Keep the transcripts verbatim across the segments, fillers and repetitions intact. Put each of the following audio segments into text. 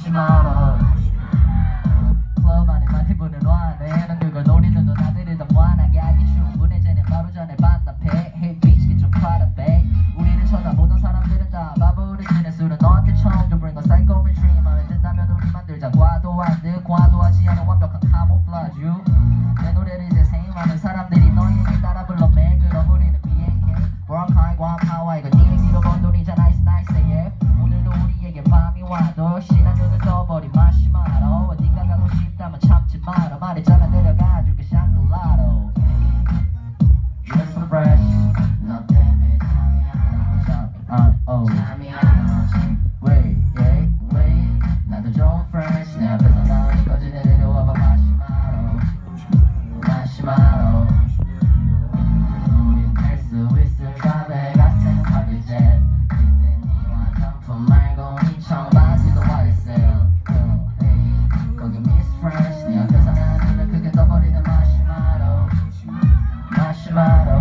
마시마로 클럽 안에 많이 부는 와네 넌 그걸 노리는 누나들이 더 무한하게 하기 충분해 쟤는 바로 전에 반납해 Hey bitch get your Prada back 우리를 쳐다보던 사람들은 다 바보를 지내 술은 너한테 처음 좀 bring a psycho retreat 마음에 든다면 우리 만들자 과도한 듯 과도하지 않은 완벽한 camouflage you 내 노래를 이제 생각하는 사람들이 너희에게 따라 불러 매일 그럼 우리는 비행해 브로카이 괌 하와이 그 비행기로 번 돈이잖아 It's nice yeah 오늘도 우리에게 밤이 와도 시간 눈을 떠버린 마시마로 어디가 가고 싶다면 참지 마라 말했잖아 내려가 줄게 샹글라로 You're so fresh 너 때문에 잠이 안 와 잠이 안 와 Wait yeah wait 나도 좀 fresh 내 앞에서 나오는 거지 내려와봐 마시마로 마시마로 우린 할 수 있을까 내가 생각하길 제 그때 네 화장품 말고 네 청바지도 와있어요 거기 Miss Fresh 네 앞에서 난 눈을 크게 떠버리는 마시마로 마시마로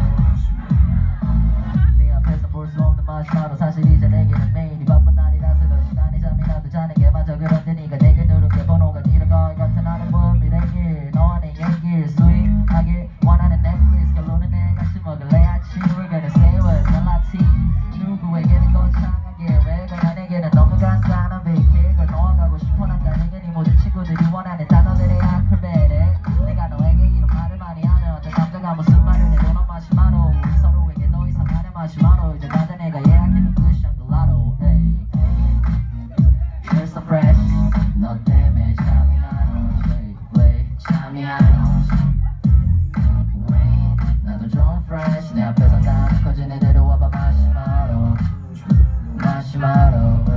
네 앞에서 볼 수 없는 마시마로 사실 이제 내게는 매일이 바쁜 날이라서 그 시간이 잠이라도 자네게 맞아 그런데 네가 내게 누른 게 번호가 길어 거의 같은 나는 분미래길 너와 내 얘길 스윗하길 원하는 넷플릭스 결론은 내 같이 먹을래 아침 We're gonna say what's a latte 누구에게는 거창하게 왜 그냥 내게는 너무 간단한 베이킹 걸 너와 가고 싶어 난 가능해 네 모든 친구들이 원하는 단어들의 알파벳에 내가 너에게 이런 말을 많이 하면 어떤 남자가 무슨 말을 해도 넌 마시마로 우리 서로에게 더 이상 안해 마시마로 이제 다들 내가 예약해둔 그 샹글라로 You're so fresh 너 때문에 잠이 안 와 Wait 잠이 안 와 Wait 나도 좀 fresh 내 앞에서 나는 커진 애들 와봐 마시마로 마시마로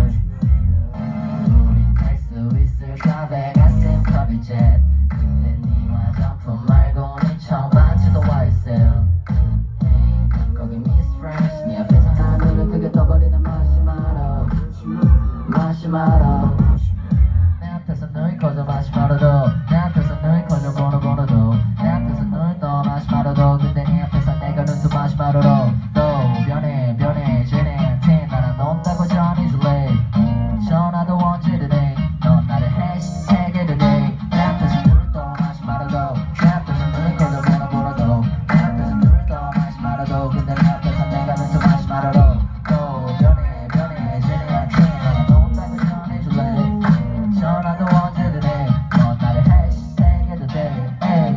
우린 할 수 있을까 베가스 커피 젯 그때 네 화장품 말고 네 청바지도 와있어요 거기 Miss Fresh 네 앞에서 하늘을 크게 떠버리는 마시마로 마시마로 내 앞에서 눈이 커져 마시마로도 내 앞에서 눈이 커져 번호 번호도 내 앞에서 눈이 떠 마시마로도 근데 네 앞에서 내가 눈 떠 마시마로로 또 변해 변해 쟤네한테 나랑 논다고 전해줄래 전화도 언제든 해 넌 나를 해시태그를 해 내 앞에서 눈을 떠 마시마로도 내 앞에서 눈이 커져 번호 번호도 내 앞에서 눈을 떠 마시마로도 근데 내 앞에서 내가 눈 떠 마시마로로 또 변해 변해 쟤네한테 나랑 논다고 전해줄래 전화도 언제든 해 넌 나를 해시태그를 해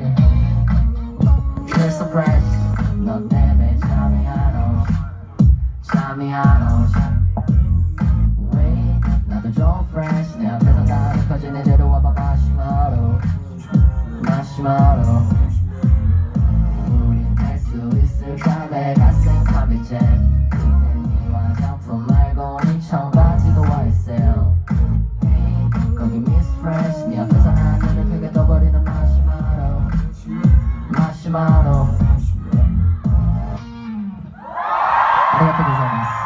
You're so fresh 너 때문에 잠이 안 와 잠이 안 와 Wait 나도 좀 fresh 내 앞에서 나는 커진 애들로 와봐 마시마로 마시마로 우린 할 수 있을까 내가 생각하길 제 그때 네 화장품 말고 네 청바지도 와있어요 거기 Miss Fresh 네 앞에서 난 눈을 크게 떠버리는 마시마로 마시마로 ありがとうございます。